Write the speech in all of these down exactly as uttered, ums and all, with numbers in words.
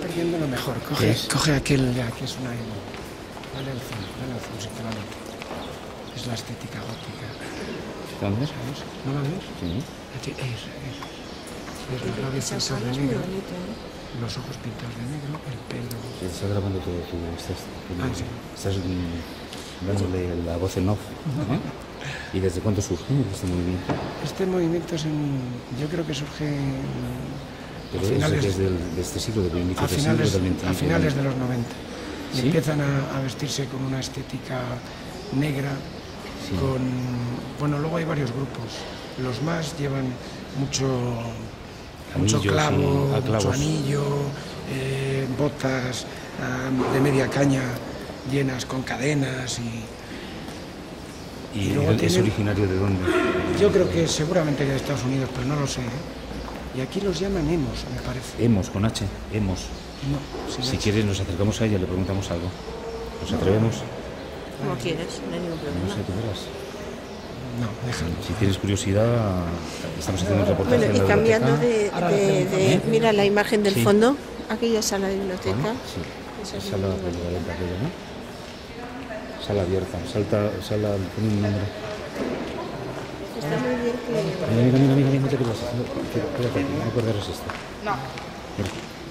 perdiendo lo mejor. Coge, coge aquel ya, que es una emo. Dale al zoom, dale al zoom, sinceramente. Es la estética gótica. ¿Dónde? ¿Sabes? ¿No la ves? Sí. Es, es. Es los labios pintados de negro, los ojos pintados de negro, el pelo... Se está grabando todo, tú estás, Ah, sí. estás mm, dándole la voz en off, ¿eh? ¿Y desde cuándo surge este movimiento? Este movimiento es en, yo creo que surge en, Pero a finales, desde, el, de este siglo, de inicio a del finales, siglo del veinte. a finales de los noventa. Y ¿Sí? empiezan a, a vestirse con una estética negra, sí. Con... Bueno, luego hay varios grupos. Los más llevan mucho, mucho Anillos, clavo, sí, mucho anillo, eh, botas um, de media caña llenas con cadenas y... ¿Y, ¿Y es tienen... originario de dónde? Yo creo que seguramente de Estados Unidos, pero no lo sé, ¿eh? Y aquí los llaman emos, me parece. Emos, con H, emos. No, si H. quieres nos acercamos a ella y le preguntamos algo. ¿Nos no. atrevemos? Como quieres, no hay ningún problema. No sé, tú verás. No, déjalo. Si tienes curiosidad, estamos haciendo un reportaje. Bueno, y en la cambiando de, de, de ¿Eh? Mira la imagen del sí. fondo, aquella sala de biblioteca. Bueno, sí, esa sala de biblioteca, aquella, ¿no? Sala abierta, salta, sala, pon un nombre. Está muy bien que... Mira, mira, mira, mira, no te quedas, no, quédate aquí, no corres esto. No. Mira.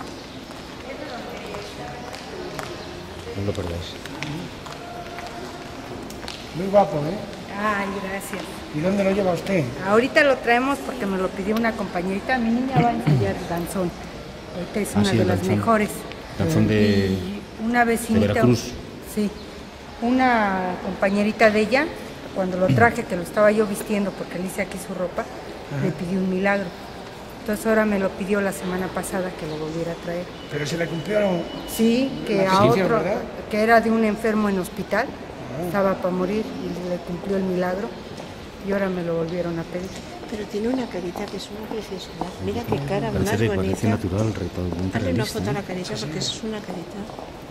No lo perdáis. Muy guapo, ¿eh? Ay, gracias. ¿Y dónde lo lleva usted? Ahorita lo traemos porque me lo pidió una compañerita. Mi niña va a ensayar danzón. Ahorita es ah, una sí, de las danzón. mejores. Danzón de... Y una vecinita... De Veracruz. Sí. Una compañerita de ella, cuando lo traje, que lo estaba yo vistiendo porque le hice aquí su ropa, ajá, le pidió un milagro. Entonces ahora me lo pidió la semana pasada que lo volviera a traer. ¿Pero se le cumplieron? Sí, que a otro, ¿verdad? Que era de un enfermo en hospital, ah, estaba para morir y le cumplió el milagro y ahora me lo volvieron a pedir. Pero tiene una carita que es una preciosidad. Mira qué cara parece, más bonita. Parece natural, totalmente Hazle una realista, foto a la ¿eh? carita sí, porque sí. eso es una carita.